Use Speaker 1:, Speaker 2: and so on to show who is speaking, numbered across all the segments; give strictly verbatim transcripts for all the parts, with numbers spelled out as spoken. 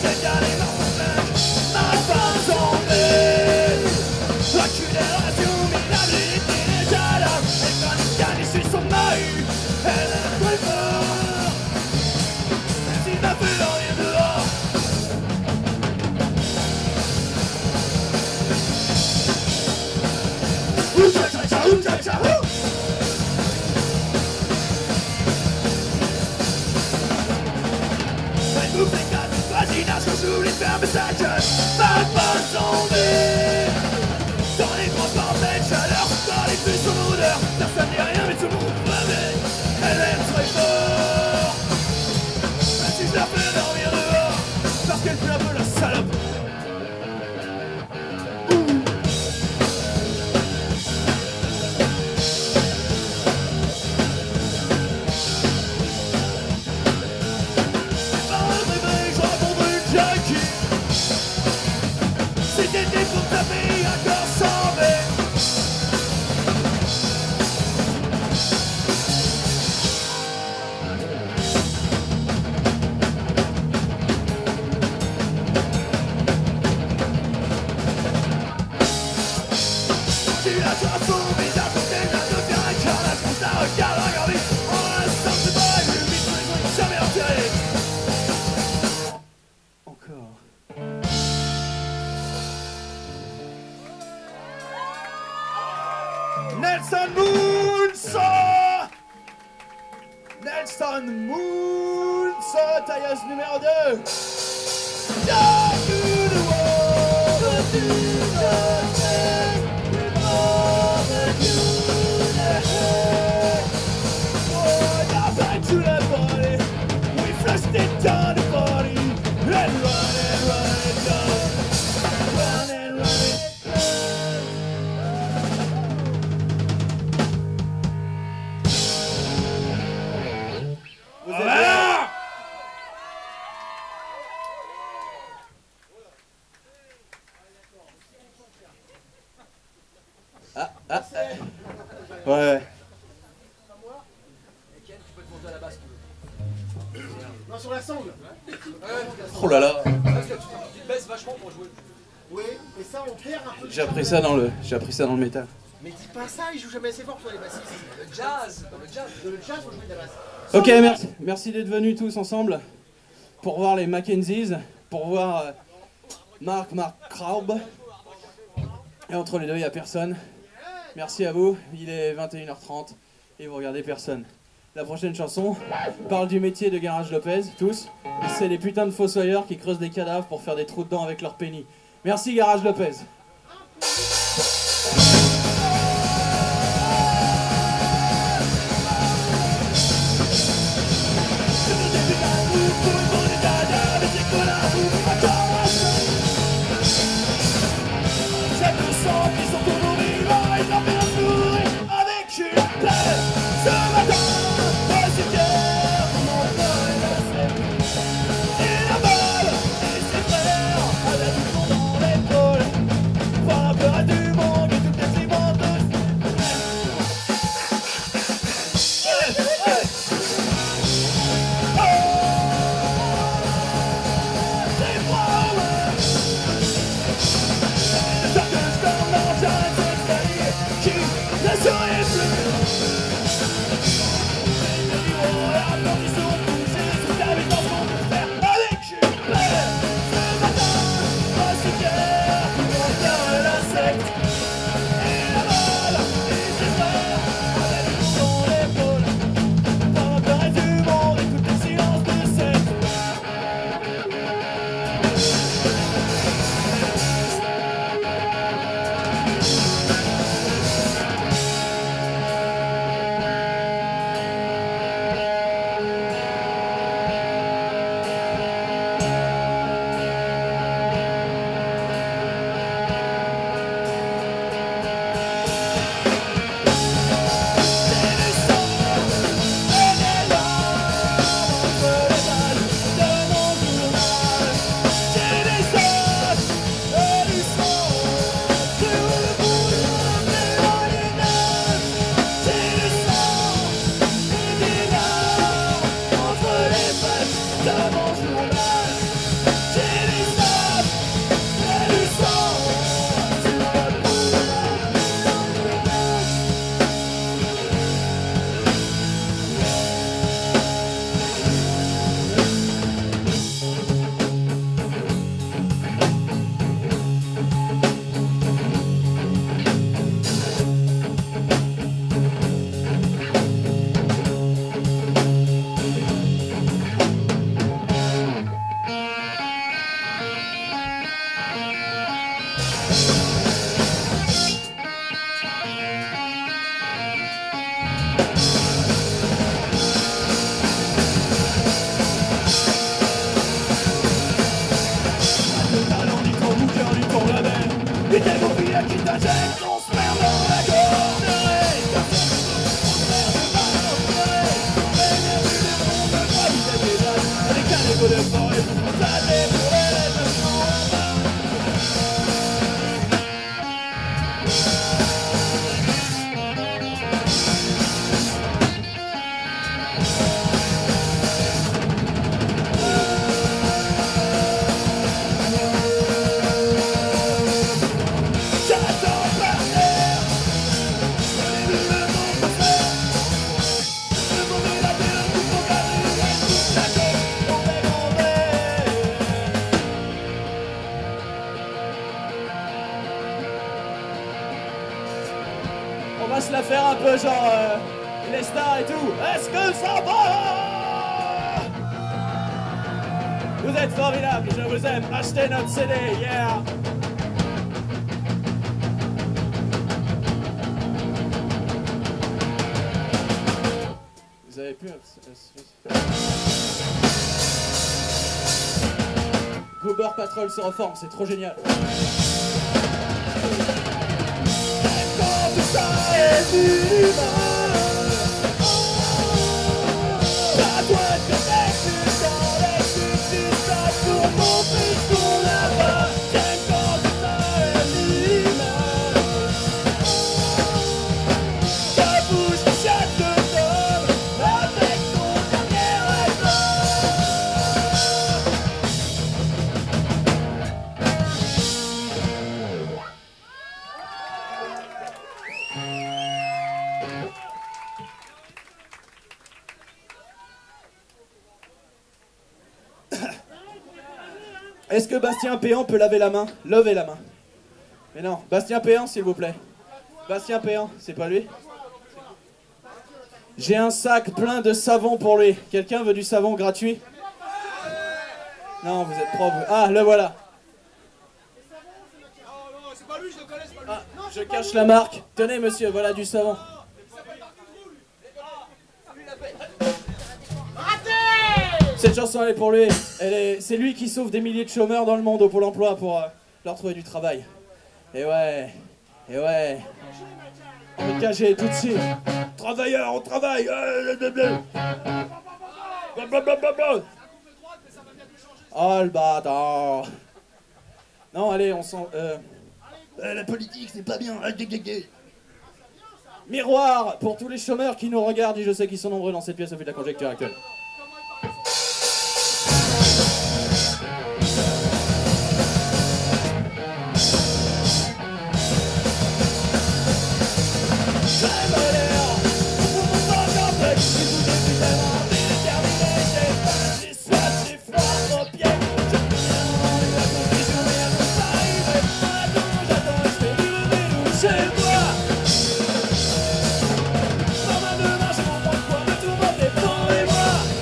Speaker 1: Nelson Moonsaw Nelson Moonsaw, tailleuse numéro deux. To the body, we flushed it down the body, and run and run it down, run and run it down. Voilà. Ah, ah, ah. Ouais.
Speaker 2: Non, sur la sangle.
Speaker 1: Ouais. Oh là là.
Speaker 3: Parce que tu, tu te baisses vachement pour jouer.
Speaker 2: Oui, et ça on perd un peu.
Speaker 1: J'ai appris ça dans le, j'ai appris ça dans le métal.
Speaker 2: Mais dis pas ça, ils jouent jamais assez fort sur les bassistes.
Speaker 3: Le jazz, dans le jazz.
Speaker 2: Dans le jazz, on joue de la basse.
Speaker 1: Ok, merci, merci d'être venus tous ensemble pour voir les Mackenzies, pour voir euh, Mark Mark Kraub. Et entre les deux, il n'y a personne. Merci à vous, il est vingt et une heures trente et vous regardez personne. La prochaine chanson parle du métier de Garage Lopez, tous. Et c'est les putains de fossoyeurs qui creusent des cadavres pour faire des trous dedans avec leur pénis. Merci Garage Lopez. Du monde et toutes les t'injectes ton sperme dans la gorge. Avec un écho de forêt, ça déboule les deux on va se la faire un peu genre euh, les stars et tout. Est-ce que ça va? Vous êtes formidables, je vous aime. Achetez notre C D, yeah. Vous avez pu... Goober Patrol se reforme, c'est trop génial. Tout ça est humain. La boîte de texte dans les substances pour montrer ce qu'on a pas. J'aime quand tout ça est humain. Ta bouche qui chatte de l'homme avec ton dernier effort. Est-ce que Bastien Péan peut laver la main? Lever la main. Mais non, Bastien Péan, s'il vous plaît. Bastien Péan, c'est pas lui? J'ai un sac plein de savon pour lui. Quelqu'un veut du savon gratuit? Non, vous êtes propre. Ah, le voilà.
Speaker 3: C'est pas lui, je le connais, c'est pas lui.
Speaker 1: Ah, je cache la marque. Tenez, monsieur, voilà du savon. Cette chanson, elle est pour lui. Elle est... C'est lui qui sauve des milliers de chômeurs dans le monde au Pôle emploi pour euh, leur trouver du travail. Et ouais, et ouais. On est cagé tout de suite. Travailleurs, on travaille. Oh le bâtard. Non, allez, on s'en... Euh... Euh, la politique, c'est pas bien. Miroir pour tous les chômeurs qui nous regardent, et je sais qu'ils sont nombreux dans cette pièce au vu de la conjecture actuelle. Chez moi,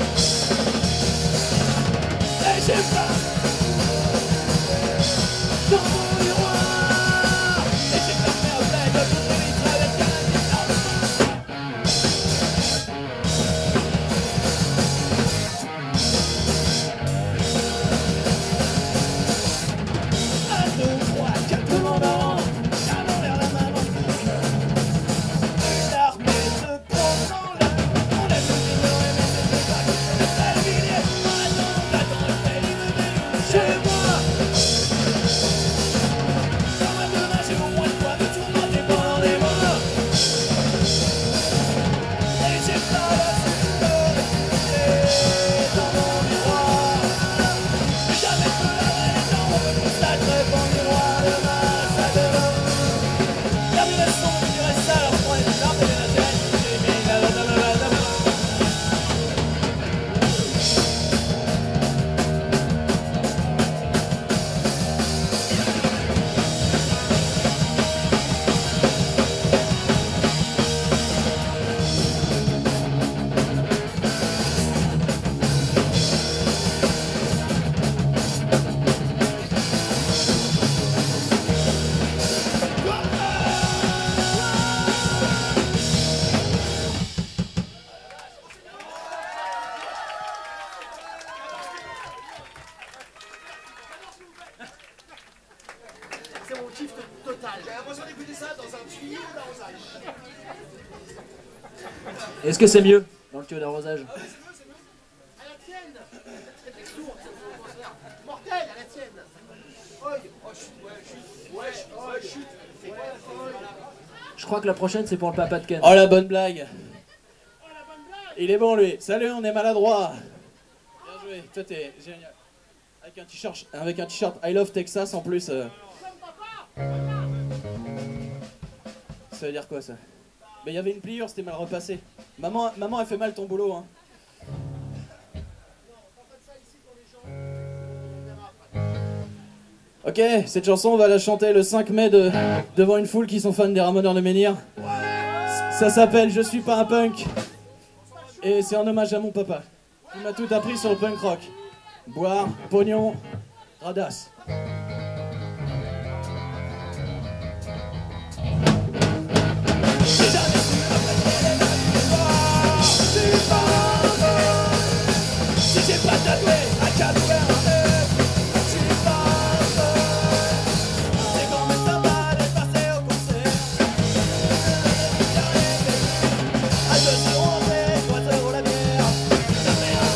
Speaker 2: total.
Speaker 3: J'ai l'impression d'écouter ça dans un tuyau d'arrosage.
Speaker 4: Est-ce que c'est mieux dans le tuyau d'arrosage?
Speaker 2: À la tienne. C'est sourd, c'est mortel, à la tienne.
Speaker 3: Oh, chut, ouais, chut, ouais, oh, chut. C'est quoi la folle?
Speaker 4: Je crois que la prochaine c'est pour le papa de Ken.
Speaker 1: Oh la bonne blague. Il est bon lui. Salut, on est maladroit. Bien joué, toi t'es génial. Avec un t-shirt, avec un t-shirt I Love Texas en plus. euh. Ça veut dire quoi ça? Mais il y avait une pliure, c'était mal repassé. Maman, maman, elle fait mal ton boulot hein. Ok, cette chanson on va la chanter le cinq mai de, devant une foule qui sont fans des Ramoneurs de Menhir. Ça s'appelle Je suis pas un punk. Et c'est un hommage à mon papa, qui m'a tout appris sur le punk rock. Boire, pognon, radasse. Si j'ai pas tatoué à quatre heures, je suis pas heureux. C'est quand même sympa d'être passé au concert. À deux euros l'entrée, trois euros la bière. Ça fait un.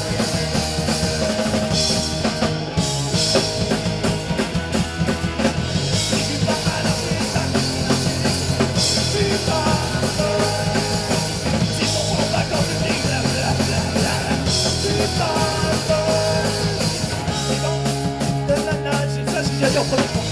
Speaker 1: Je suis pas anarchiste, je suis pas heureux. Si on prend pas quand je dis blablabla. Je suis pas heureux. C'est quand de la nage, c'est ça ce que j'ai dit en premier temps.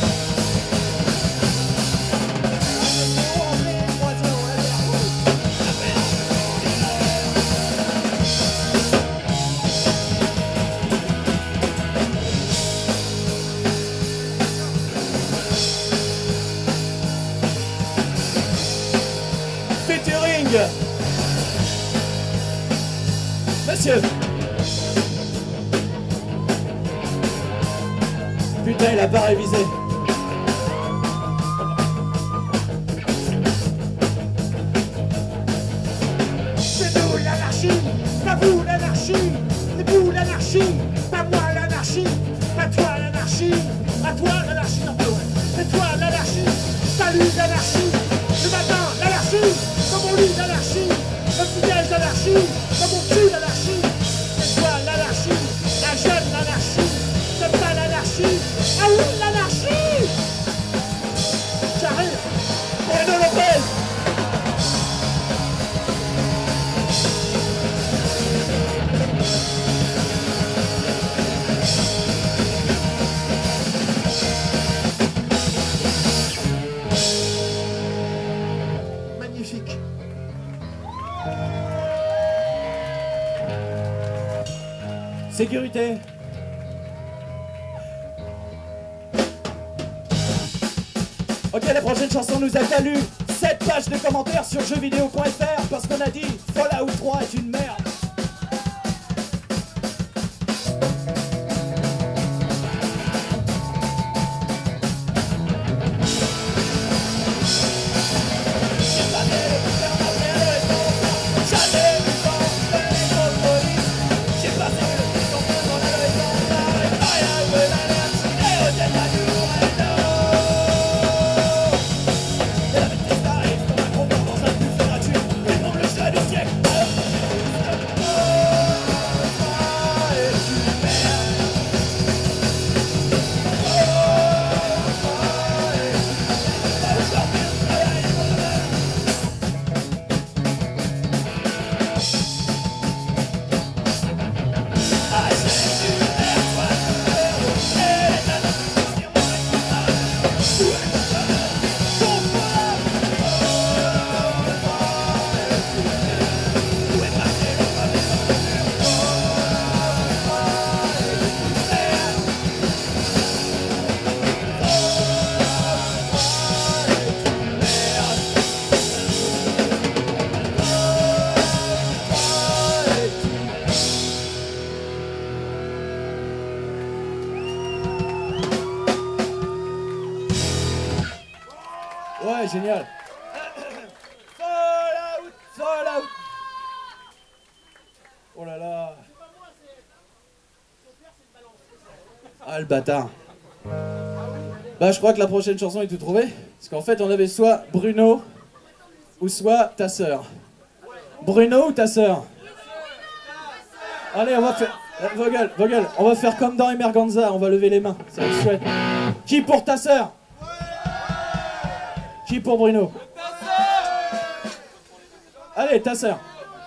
Speaker 1: Featuring Monsieur. Putain, il a pas révisé.
Speaker 2: C'est nous l'anarchie, pas vous l'anarchie. C'est vous l'anarchie, pas moi l'anarchie. Pas toi l'anarchie, pas toi l'anarchie. Non, pas ouais. C'est toi l'anarchie, salut l'anarchie. Le matin l'anarchie, dans mon lit l'anarchie. Le petit-déj l'anarchie, dans mon cul l'anarchie. C'est toi l'anarchie, la jeune l'anarchie. C'est pas l'anarchie, ah oui l'anarchie. J'arrive.
Speaker 1: Bruno Lopez.
Speaker 2: Magnifique.
Speaker 1: Sécurité. Ok, la prochaine chanson nous a valu sept pages de commentaires sur jeuxvideo point F R parce qu'on a dit Fallout trois est une merde. Ouais, génial. Fallout, Fallout. Oh là là. Ah le bâtard. Bah Bah je crois que la prochaine chanson est tout trouvée. Parce qu'en fait on avait soit Bruno ou soit ta sœur. Bruno ou ta sœur? Allez on va faire... Vogel, Vogel, on va faire comme dans Emerganza, on va lever les mains, ça va être chouette. Qui pour ta sœur? Qui pour Bruno? Allez, ta sœur.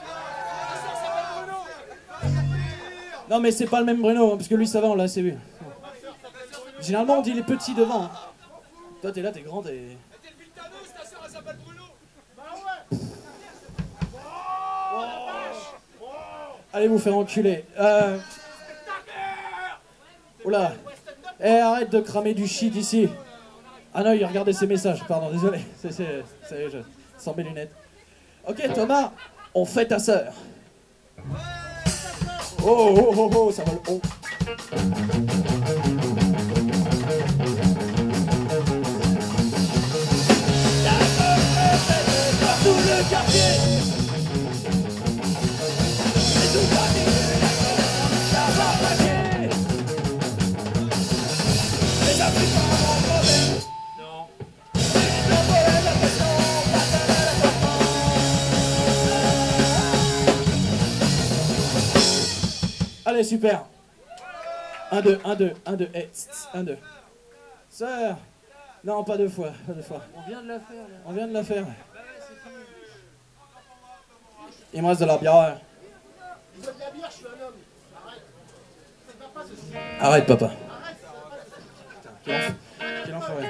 Speaker 1: Non mais c'est pas le même Bruno, hein, parce que lui ça va, on l'a assez vu. Généralement on dit les petits devant. Hein. Toi t'es là, t'es grand, t'es... Allez vous faire enculer. Euh... Oula. Eh arrête de cramer du shit ici. Ah non, il regardait ses messages, pardon, désolé. C'est, c'est, c'est, je... Sans mes lunettes. Ok Thomas, on fait ta sœur. Oh oh oh oh, ça va le oh. Tout le quartier. Allez, super. un, deux, un, deux, un, deux, et un, deux. Sœur. Non, pas deux fois, pas deux fois.
Speaker 4: On vient de la faire, là.
Speaker 1: On vient de la faire. Il me reste de la bière.
Speaker 2: Je veux de la bière, je suis un homme. Arrête. Ça va pas, ce sujet.
Speaker 1: Arrête, papa.
Speaker 2: Arrête, ça va pas.
Speaker 1: Quel, enf... Quel enfoiré.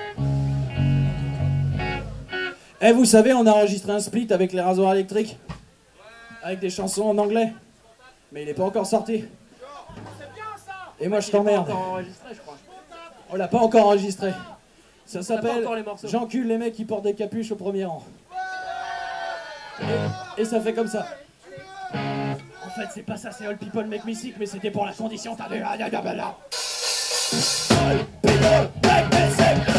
Speaker 1: Eh, vous savez, on a enregistré un split avec les rasoirs électriques. Avec des chansons en anglais. Mais il n'est pas encore sorti. Et moi je t'emmerde. On l'a pas encore enregistré. Ça s'appelle J'encule les mecs qui portent des capuches au premier rang. Et, et ça fait comme ça. En fait c'est pas ça, c'est All People Make Me Sick, mais c'était pour la condition, t'as vu. All People Make Me Sick.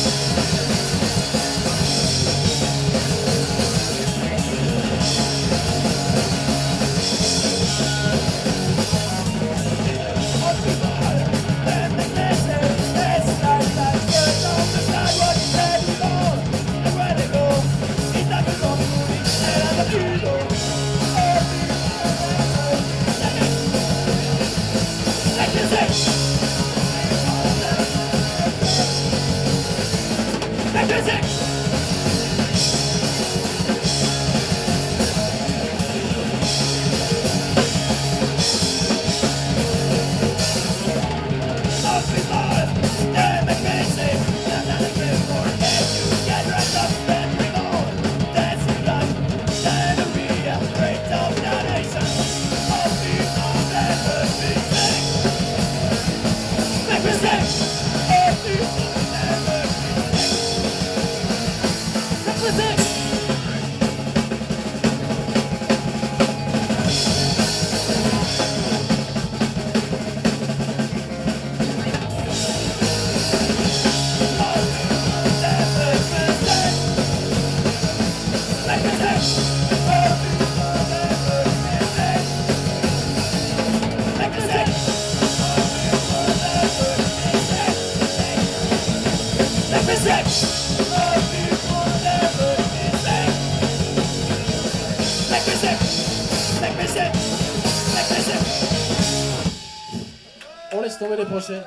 Speaker 1: On laisse tomber les prochaines.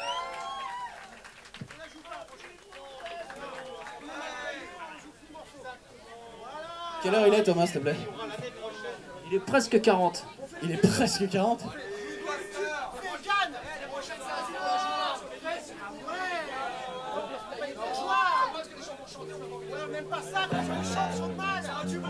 Speaker 1: Quelle heure il est, Thomas, s'il te plaît?
Speaker 4: Il est presque quarante.
Speaker 1: Il est presque quarante.
Speaker 2: Même pas ça, quand je chante sur le mal.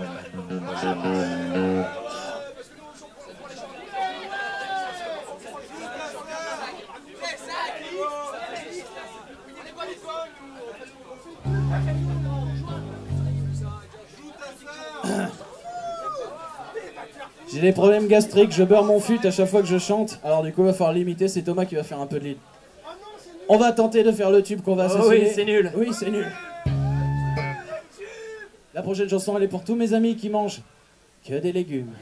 Speaker 1: J'ai des problèmes gastriques, je beurre mon fut à chaque fois que je chante. Alors du coup, il va falloir limiter, c'est Thomas qui va faire un peu de lead. On va tenter de faire le tube qu'on va assassiner.
Speaker 4: Oh oui, c'est nul.
Speaker 1: Oui, c'est nul. La prochaine chanson, elle est pour tous mes amis qui mangent que des légumes.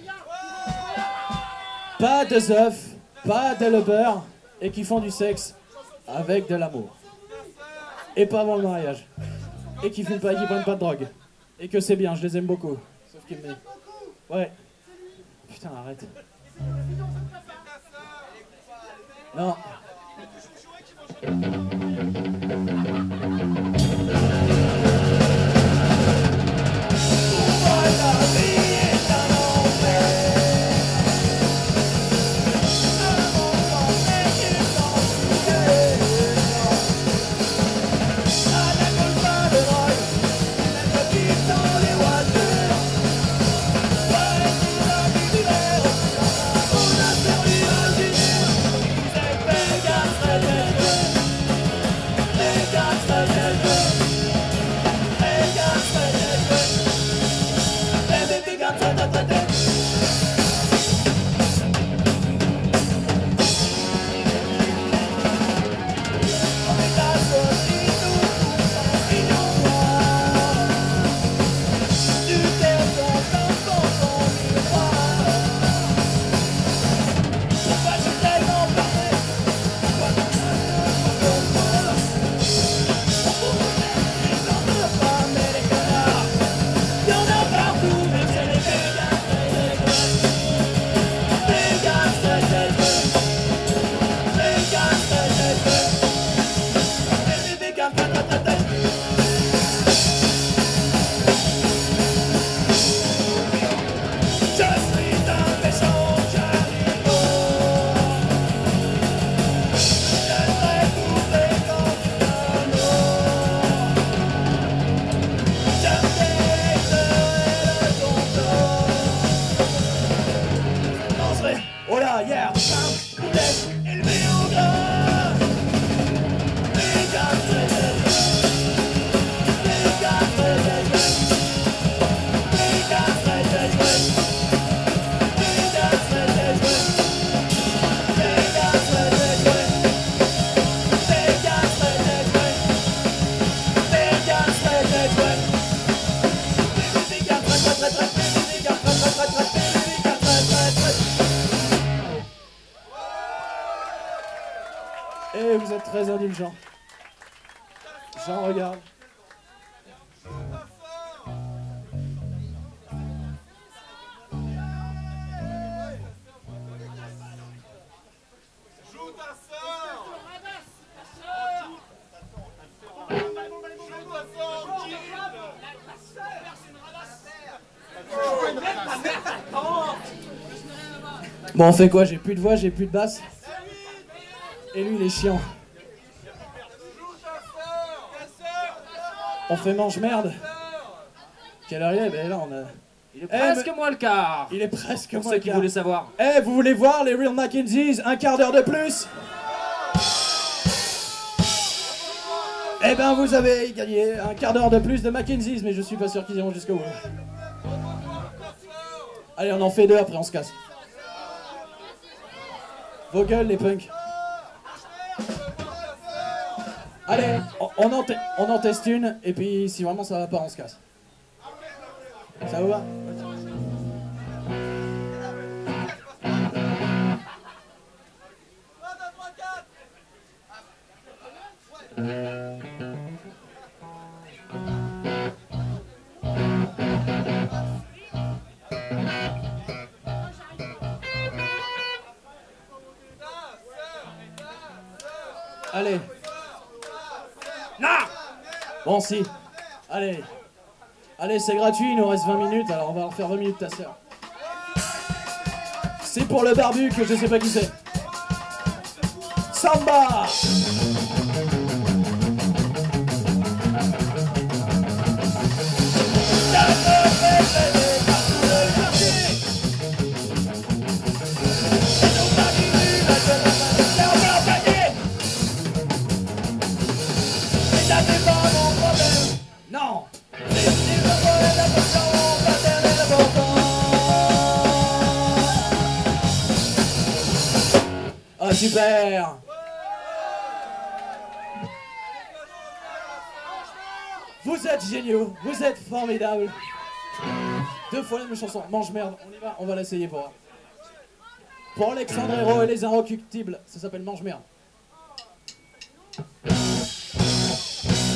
Speaker 1: Pas de œufs, pas de le beurre, et qui font du sexe avec de l'amour. Et pas avant le mariage. Et qui fument pas et qui prennent pas de drogue. Et que c'est bien, je les aime beaucoup. Sauf qu'ils me... Ouais. Putain, arrête. Non. Et vous êtes très indulgents. J'en regarde. Bon, on fait quoi? J'ai plus de voix, j'ai plus de basse. Et lui, il est chiant. On fait mange-merde. Quelle heure il est? Ben là, on a...
Speaker 4: Il est presque
Speaker 1: Eh,
Speaker 4: moins le quart.
Speaker 1: Il est presque
Speaker 4: Pour
Speaker 1: moins
Speaker 4: ceux
Speaker 1: le
Speaker 4: qui
Speaker 1: quart.
Speaker 4: voulaient savoir.
Speaker 1: Eh, vous voulez voir les Real Mackenzies? Un quart d'heure de plus? Eh ben, vous avez gagné un quart d'heure de plus de Mackenzies, mais je suis pas sûr qu'ils iront jusqu'au bout. Allez, on en fait deux, après on se casse. Vos gueules, les punks. Allez, on, on, en, te- on en teste une, et puis si vraiment ça va pas, on se casse. Ça vous va? Allez. Non. Bon, si. Allez. Allez, c'est gratuit, il nous reste vingt minutes, alors on va en faire vingt minutes ta sœur. C'est pour le barbu que je sais pas qui c'est. Samba. Non. Ah, super. Vous êtes géniaux, vous êtes formidables. Deux fois la même chanson, mange merde, on y va, on va l'essayer pour voir. Pour Alexandre Hérault et les Inrecuptibles, ça s'appelle mange merde.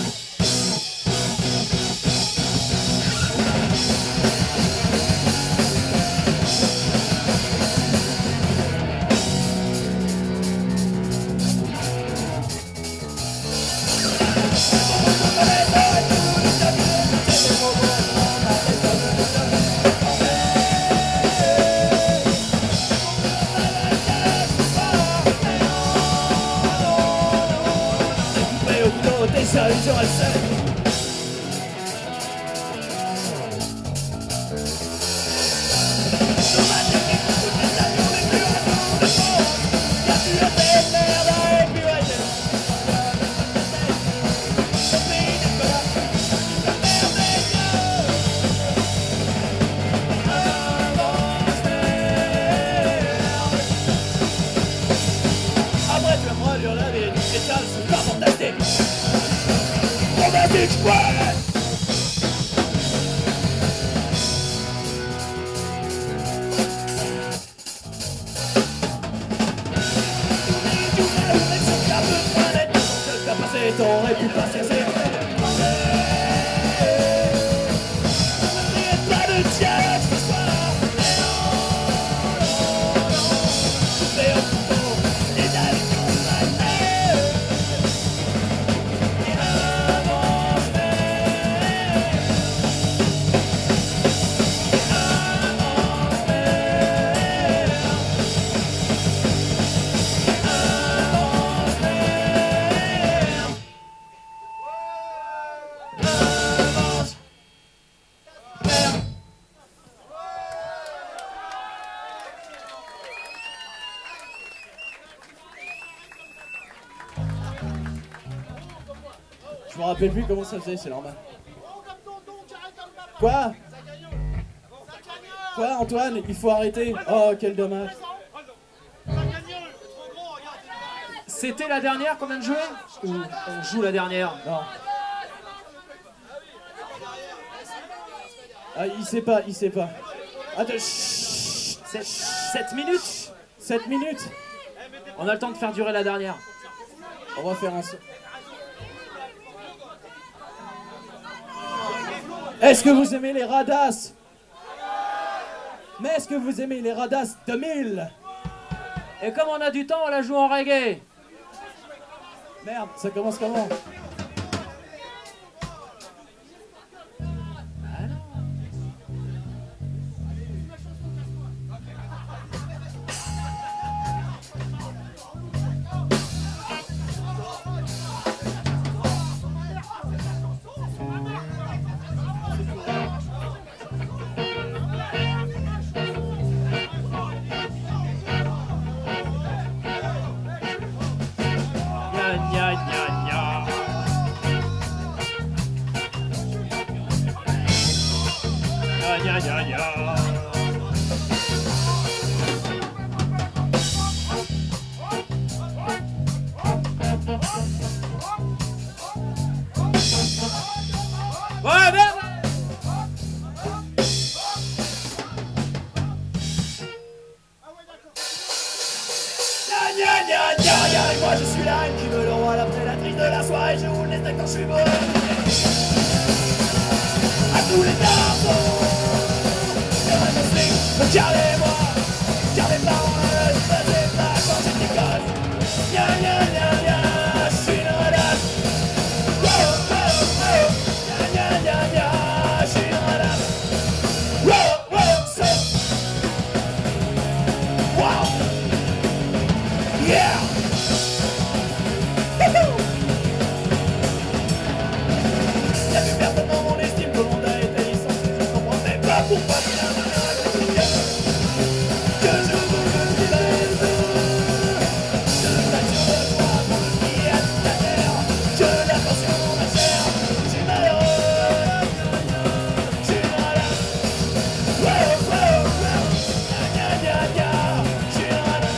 Speaker 1: Je me rappelle plus comment ça faisait, c'est normal. Quoi? Quoi, Antoine? Il faut arrêter. Oh, quel dommage.
Speaker 4: C'était la dernière qu'on vient de jouer? Ou on joue la dernière?
Speaker 1: Non. Ah, il sait pas, il sait pas. Attends, chut.
Speaker 4: sept minutes?
Speaker 1: sept minutes.
Speaker 4: On a le temps de faire durer la dernière.
Speaker 1: On va faire un... Est-ce que vous aimez les Radas? Mais est-ce que vous aimez les Radas deux mille?
Speaker 4: Et comme on a du temps, on la joue en reggae.
Speaker 1: Merde, ça commence comment?
Speaker 4: Ouais, merde!
Speaker 2: Gna gna gna gna, et moi je suis la reine qui veut le roi, la prédatrice de la soirée, je roule les steaks quand je suis beau. À tous les garçons, regardez-moi, regardez pas, je faisais pas quand j'étais gosse. Gna gna gna gna, je suis une radasse. Oh oh oh, gna gna gna gna, je suis une radasse. Oh oh, c'est... Wow! Yeah! Wouhou! Y'a plus personne dans mon estime, tout le monde a été licencié. Je comprends même pas pourquoi il a un avec que je veux que je lève. Je t'assure de toi, mon qui a toute la terre. Que l'attention, ma chère, je suis malheureux. Je suis malade. Wow, wow, wow. Gna gna gna gna, je suis malade.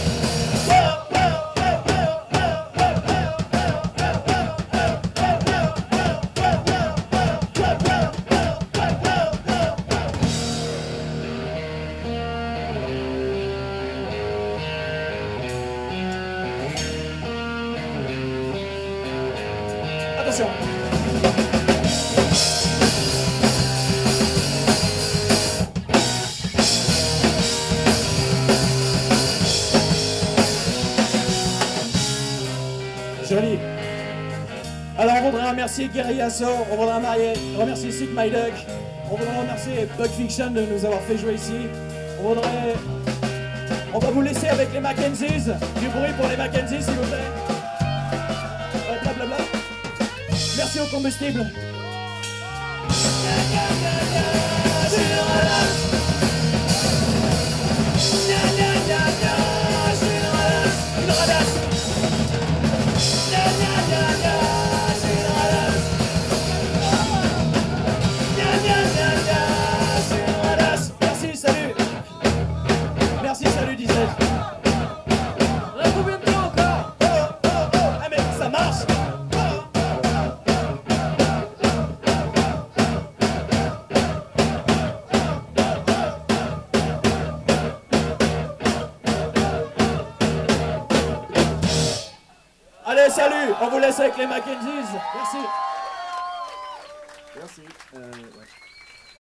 Speaker 2: Attention.
Speaker 1: Joli. Alors on voudrait remercier Gary Asso, on voudrait marier- remercier Sick My Duck, on voudrait remercier Bug Fiction de nous avoir fait jouer ici. On voudrait... On va vous laisser avec les Mackenzies. Du bruit pour les Mackenzies s'il vous plaît. Euh, blablabla. Merci au combustible. Merci, salut. Merci, salut dix-sept.
Speaker 4: On a combien de temps encore?
Speaker 1: Oh, oh, oh. Ah mais ça marche. Allez, salut. On vous laisse avec les Mackenzies. Merci. Merci. Euh, ouais.